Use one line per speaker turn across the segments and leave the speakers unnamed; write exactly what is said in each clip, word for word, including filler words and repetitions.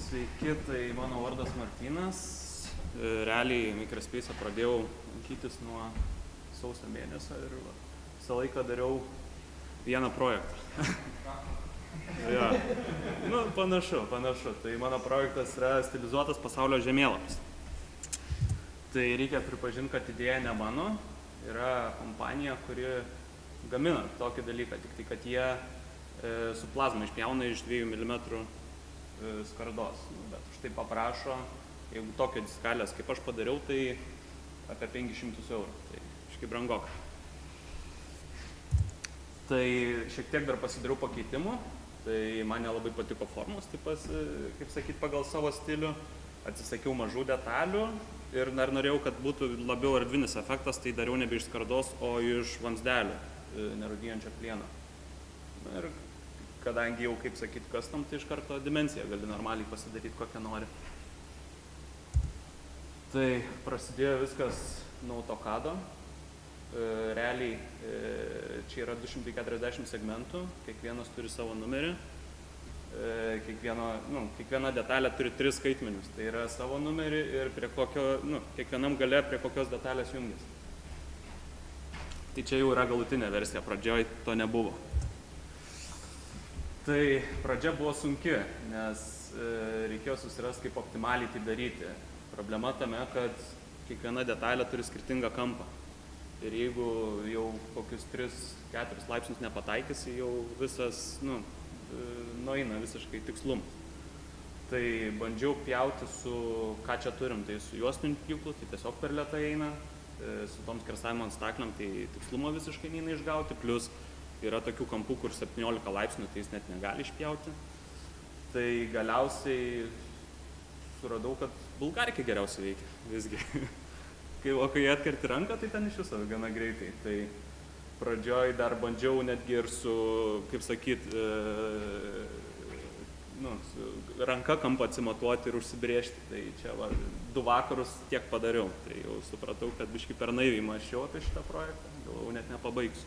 Sveiki, tai mano vardas Martynas. Realiai Makerspace pradėjau lankytis nuo sausio mėnesio ir visą laiką dariau vieną projektą. Ja. Nu, panašu, panašu. Tai mano projektas yra stilizuotas pasaulio žemėlapis. Tai reikia pripažinti, kad idėja ne mano. Yra kompanija, kuri gamina tokį dalyką, tik tai, kad jie e, su plazma išpjauna iš dviejų milimetrų e, skardos. Nu, bet už tai paprašo, jeigu tokio diskalės kaip aš padariau, tai apie penkis šimtus eurų. Tai iškai brangoka. Tai šiek tiek dar pasidariau pakeitimų. Tai man nelabai patiko formos, taip pas, kaip sakyt, pagal savo stilių. Atsisakiau mažų detalių ir dar norėjau, kad būtų labiau erdvinis efektas, tai dariau nebe iš skardos, o iš vamzdelių nerūdyjančio plieno. Ir kadangi jau, kaip sakyt, custom, tai iš karto dimensiją gali normaliai pasidaryti, kokią nori. Tai prasidėjo viskas nuo AutoCAD'o. Realiai čia yra du šimtai keturiasdešimt segmentų, kiekvienas turi savo numerį. Kiekvieno, nu, kiekviena detalė turi tris skaitmenius, tai yra savo numerį ir prie kokio, nu, kiekvienam gale prie kokios detalės jungiasi. Tai čia jau yra galutinė versija, pradžioj to nebuvo. Tai pradžia buvo sunki, nes e, reikėjo susirasti, kaip optimaliai tai daryti. Problema tame, kad kiekviena detalė turi skirtingą kampą. Ir jeigu jau kokius tris keturis laipsnius nepataikysi, jau visas, nu, nueina visiškai tikslumas. Tai bandžiau pjauti su, ką čia turim, tai su juostiniu pjūklu, tai tiesiog per lėtai eina, su tom skersavimo ant stakliam, tai tikslumo visiškai neina išgauti, plus yra tokių kampų, kur septyniolika laipsnių, tai jis net negali išpjauti. Tai galiausiai suradau, kad bulgarkė geriausiai veikia, visgi. O kai atkerti ranką, tai ten iš viso gana greitai. Tai pradžioj dar bandžiau netgi ir su, kaip sakyt, e, nu, su ranka kampą atsimatuoti ir užsibrėžti. Tai čia va, du vakarus tiek padariau. Tai jau supratau, kad biškai per naiviai mąsčiau apie šitą projektą. Galvau, net nepabaigsiu.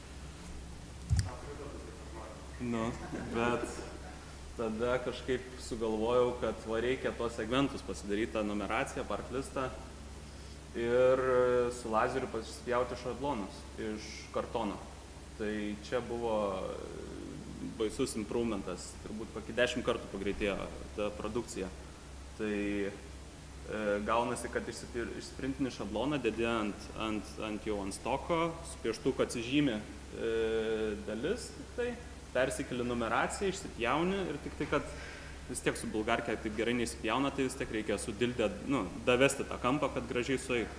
Nu, bet tada kažkaip sugalvojau, kad va, reikia tuos segmentus pasidaryti, tą numeraciją, parklistą. Ir su lazeriu pasispjauti šablonus iš kartono. Tai čia buvo baisus improvementas, turbūt kokį dešimt kartų pagreitėjo ta produkcija. Tai e, gaunasi, kad išsprintini šabloną, dedi ant, ant, ant jau ant stoko, su pieštuku atsižymi e, dalis, tik tai, persikeli numeraciją, išsipjauni ir tik tai, kad vis tiek su bulgarkė taip gerai neįsipjauna, tai vis tiek reikia sudildę, nu, davesti tą kampą, kad gražiai sueitų.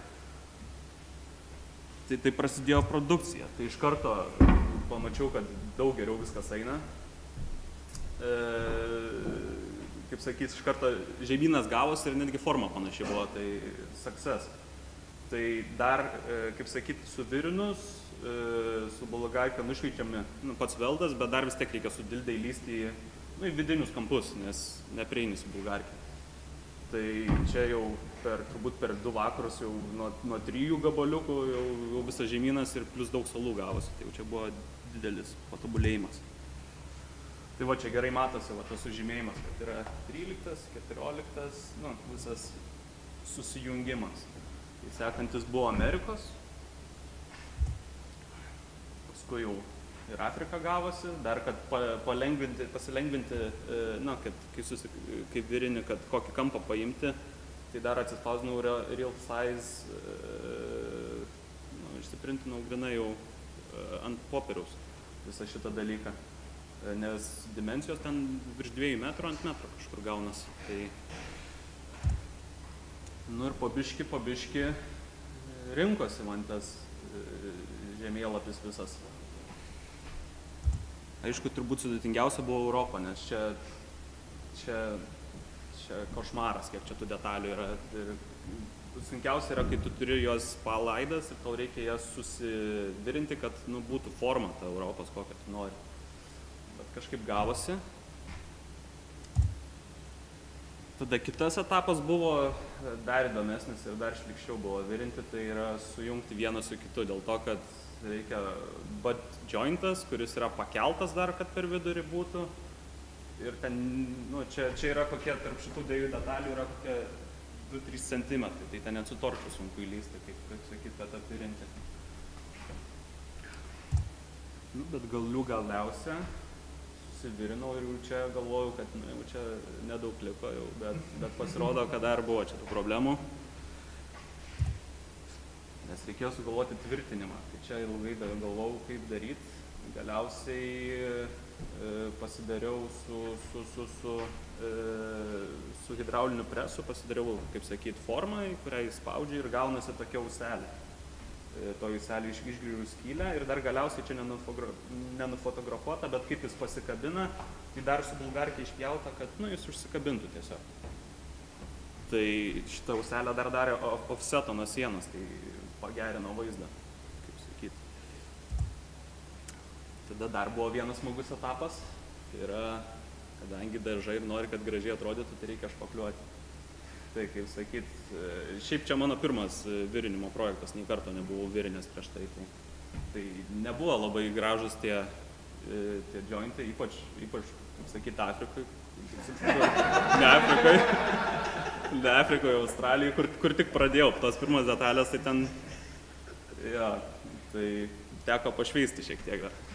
Tai, tai prasidėjo produkcija. Tai iš karto pamačiau, kad daug geriau viskas eina. E, kaip sakyt, iš karto žemynas gavosi ir netgi forma panašiai buvo, tai success. Tai dar, e, kaip sakyt, suvirinus, e, su bulgarkė nušveičiami, nu, pats veldas, bet dar vis tiek reikia sudildę įlysti į Nu, į vidinius kampus, nes neprieini su bulgarkė. Tai čia jau per, turbūt per du vakarus jau nuo, nuo trijų gabaliukų jau, jau visas žemynas ir plus daug salų gavosi. Tai jau čia buvo didelis patobulėjimas. Tai va čia gerai matosi va, tas sužymėjimas, kad yra tryliktas, keturioliktas, nu, visas susijungimas. Tai sekantis buvo Amerikos. Paskui jau ir Afrika gavosi, dar kad palengvinti, pasilengvinti, na, kad kai, susi, kai virini, kad kokį kampą paimti, tai dar atsispausdinau real size, nu, išsiprintinau grinai jau ant popieriaus visą šitą dalyką, nes dimensijos ten virš dviejų metrų ant metro kažkur gaunasi. Tai, nu ir po biški, po biški rinkosi man tas žemėlapis visas. Aišku, turbūt sudėtingiausia buvo Europa, nes čia, čia, čia košmaras, kiek čia tų detalių yra. Ir sunkiausia yra, kai tu turi jos palaidas ir tau reikia jas susivirinti, kad nu, būtų forma ta Europos, kokią tu nori. Bet kažkaip gavosi. Tada kitas etapas buvo dar įdomesnis ir dar šlikščiau buvo virinti, tai yra sujungti vieną su kitu, dėl to, kad reikia butt jointas, kuris yra pakeltas dar, kad per vidurį būtų. ir ten, nu, čia, čia yra kokie, tarp šitų dviejų detalių yra kokie du trys centimetrai, tai ten net su toršu sunku įlysti, kaip, kaip sakyt, kad apirinti. Nu, bet galiu galiausia, susivirinau ir jau čia galvojau, kad nu, jau čia nedaug liko jau, bet, bet pasirodo, kad dar buvo čia tų problemų. Nes reikėjo sugalvoti tvirtinimą, tai čia ilgai galvojau, kaip daryti. Galiausiai e, pasidariau su, su, su, su, e, su hidrauliniu presu, pasidariau, kaip sakyt, formą, į kurią įspaudžiu ir gaunasi tokia auselė. E, to auselį išgrįžiu skylę ir dar galiausiai čia nenufotografuota, bet kaip jis pasikabina, tai dar su bulgarkė išpjauta, kad nu, jis užsikabintų tiesiog. Tai šitą auselę dar darė offseto nuo sienos, tai pagerino vaizdą, kaip sakyt. Tada dar buvo vienas smagus etapas, tai yra, kadangi dažai ir nori, kad gražiai atrodytų, tai reikia špakliuoti. Tai, kaip sakyt, šiaip čia mano pirmas virinimo projektas, nei karto nebuvau virinęs prieš tai. Tai, tai nebuvo labai gražus tie, tie jointai, ypač, ypač, kaip sakyt, Afrikai. Ne Afrikai, ne Afrikoje, Australijoje, kur, kur tik pradėjau. Tos pirmas detalės, tai ten, ja, tai teko pašveisti šiek tiek dar.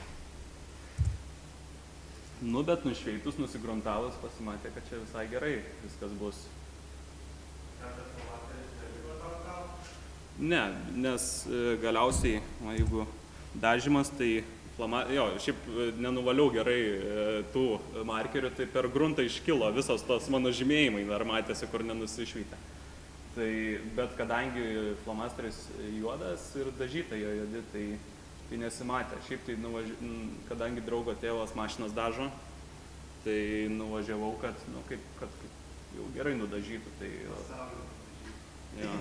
Nu, bet nušveitus, nusigruntavus, pasimatė, kad čia visai gerai viskas bus. Ne, nes galiausiai, na, jeigu dažymas, tai flama, jo, šiaip nenuvaliau gerai tų markerių, tai per gruntą iškilo visos tos mano žymėjimai, dar matėsi, kur nenusišvytė. Tai, bet kadangi flamasteris juodas ir dažyta jo juodi, tai tai nesimatė. Šiaip tai, nuvaži... kadangi draugo tėvas mašinas dažo, tai nuvažiavau, kad, nu, kaip, kad kaip jau gerai nudažytų. Tai, ja.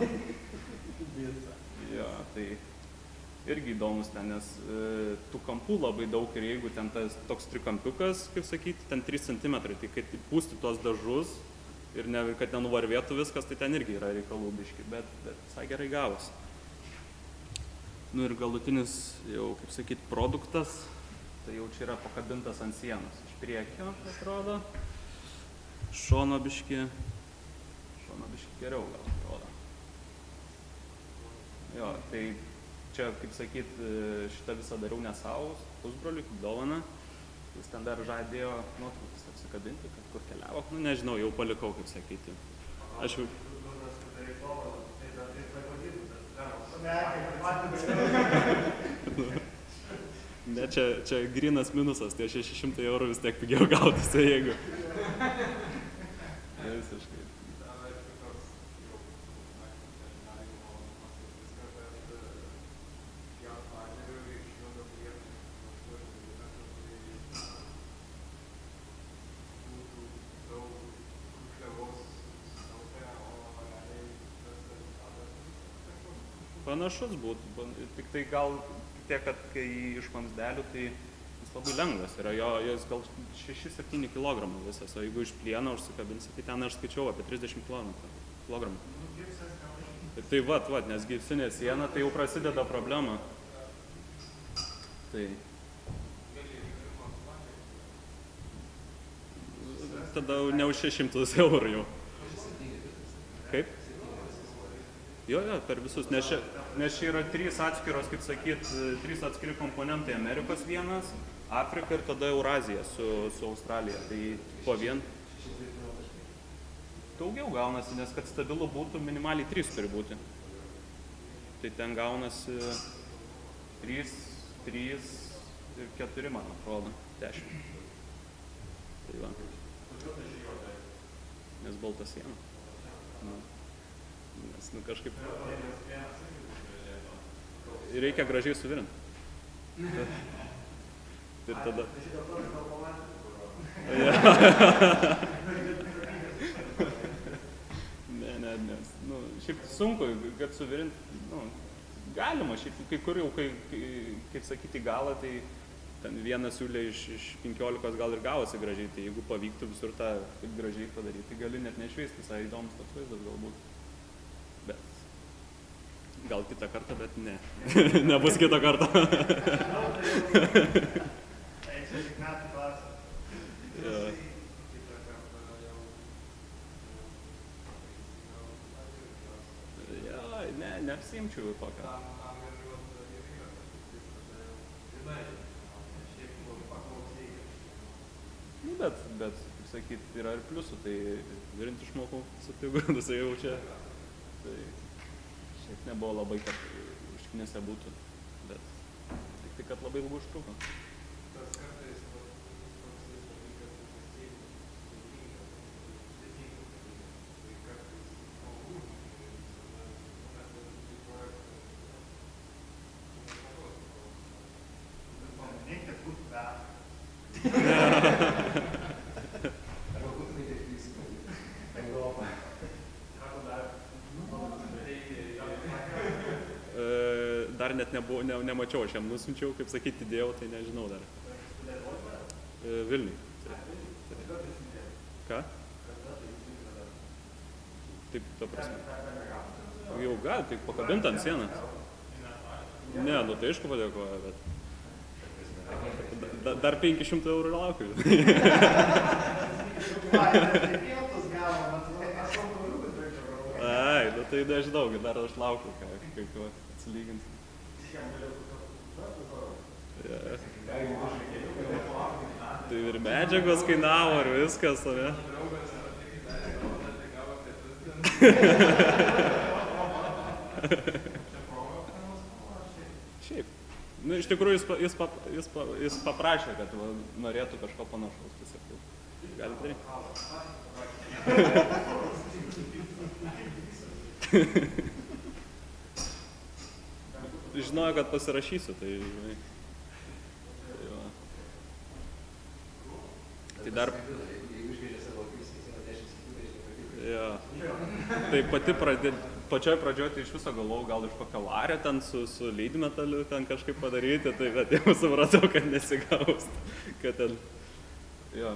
Ja, tai irgi įdomus ten, nes e, tų kampų labai daug ir jeigu ten tas toks trikampiukas, kaip sakyti, ten trys centimetrai, tai kad pūsti tuos dažus ir ne, kad nenuvarvėtų viskas, tai ten irgi yra reikalų biški, bet, bet visai gerai gavosi. Nu ir galutinis jau, kaip sakyt, produktas, tai jau čia yra pakabintas ant sienos. Iš priekio, atrodo, šono biški, šono biški geriau gal atrodo. Jo, tai čia, kaip sakyt, šitą visą dariau ne savo, pusbroliui, kaip dovaną. Jis ten dar žadėjo nuotraukas apsikabinti, kad kur keliavo. Nu nežinau, jau palikau, kaip sakyti. Aš jau... Ne, čia, čia grynas minusas, tai šeši šimtai eurų vis tiek pigiau gautųsi, jeigu. Ne, visiškai. Panašus būtų, tik tai gal tiek, kad kai iš vamzdelių, tai jis labai lengvas yra, jo, jis gal šeši septyni kilogramų visas, o jeigu iš plieno užsikabinsi, tai ten aš skaičiau apie trisdešimt kilogramų. Tai, tai vat, vat, nes gipsinė siena, tai jau prasideda problema. Tai... Tada ne už šešis šimtus eurų jau. Kaip? Jo, jo, per visus, nes čia, nes čia yra trys atskiros, kaip sakyt, trys atskiri komponentai. Amerikos vienas, Afrika ir tada Eurazija su, su Australija. Tai po vien daugiau gaunasi, nes kad stabilu būtų, minimaliai trys turi būti. Tai ten gaunasi trys, trys ir keturi, man atrodo, dešimt. Tai va. Nes balta siena. Na. Nes, nu, kažkaip... Reikia gražiai suvirinti. Ir tada... Ne, ne, nes, nu, šiaip sunku, kad suvirinti, nu, galima, šiaip kai kur jau, kai, kaip sakyti, galą, tai ten vieną siūlę iš, iš penkiolikos gal ir gavosi gražiai, tai jeigu pavyktų visur tą taip gražiai padaryti, tai gali net nešveisti, visai įdomus toks vaizdas galbūt. Bet gal kitą kartą, bet ne. Nebus kitą kartą. neapsiimčiau tokio. Nu, bet, bet, kaip sakyt, yra ir pliusų, tai virint išmokau su pigu, tai jau čia. Tai šiaip nebuvo labai, kad užknisę būtų, bet tik tai, kad labai ilgai užtruko. Dar net nebuvo, ne, nemačiau, aš jam nusinčiau, kaip sakyti, įdėjau, tai nežinau dar. Vilniui. Ką? Taip, ta prasme. Jau gal, tai pakabint ant sienos. Ne, nu tai aišku padėkoja, bet... Da, dar penki šimtai eurų laukiu. Ai, nu tai nežinau, dar aš laukiu, kaip atsilyginti. Yeah. Tai ir medžiagos kainavo, ir viskas, o ne? Šiaip. Nu, iš tikrųjų, jis, jis, pap, jis, pa, jis paprašė, kad va, norėtų kažko panašaus. Tiesiog. Gali daryti. Žinojo, kad pasirašysiu, tai žinai. Tai, va. Tai dar... Ja. Tai pati pradė... Pačioj pradžioj tai iš viso galvojau, gal iš kokio vario ten su, su lydmetaliu ten kažkaip padaryti, tai bet jau supratau, kad nesigaus. Kad ten... Jo.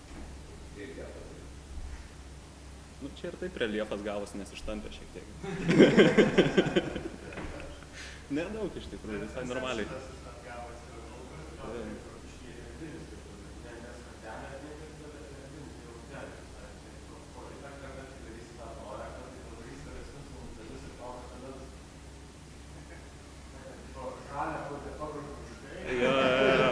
Nu, čia ir taip reljefas gavosi, nes ištampė šiek tiek. Nedaug iš tikrųjų, visai normaliai. Ja, ja, ja.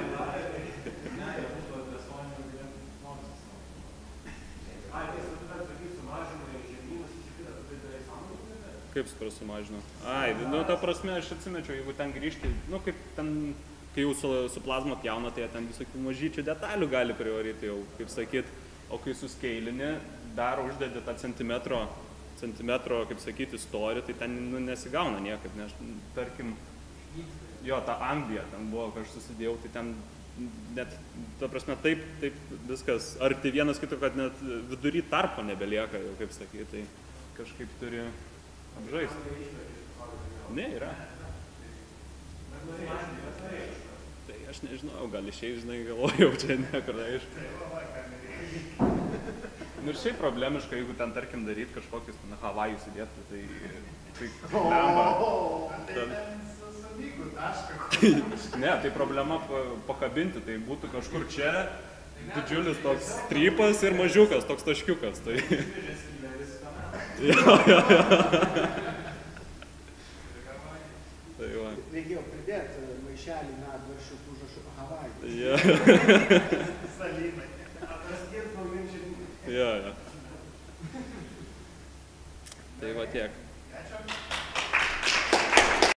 Kaip supras sumažino? Ai, nu, ta prasme, aš atsimečiau, jeigu ten grįžti, nu, kaip ten, kai jau su, su plazma pjauna, tai ten visokių mažyčių detalių gali privaryti jau, kaip sakyt, o kai suskeilini, dar uždedi tą centimetro, centimetro, kaip sakyti, storį, tai ten nu, nesigauna niekaip, nes, tarkim, jo, ta Anglija ten buvo, kai aš susidėjau, tai ten net, ta prasme, taip, taip viskas, arti vienas kito, kad net vidury tarpo nebelieka, jau, kaip sakyti, tai kažkaip turi apžaisti. Ne, yra. Tai aš nežinau, gal išėjai, žinai, galvojau, čia niekur, aišku. Nu ir šiaip problemiška, jeigu ten, tarkim, daryt kažkokius na, Havajus įdėtų, tai... tai lemba. Ten... Ne, tai problema pakabinti, tai būtų kažkur čia didžiulis toks strypas ir mažiukas, toks taškiukas. Tai... Jo, jo, jo. Tai va.
Reikėjo pridėti maišelį medvaršių užrašų Havajų.
Jo.
Salimai. Atraskirt naujiem žemynai.
Jo, jo. Tai va tiek.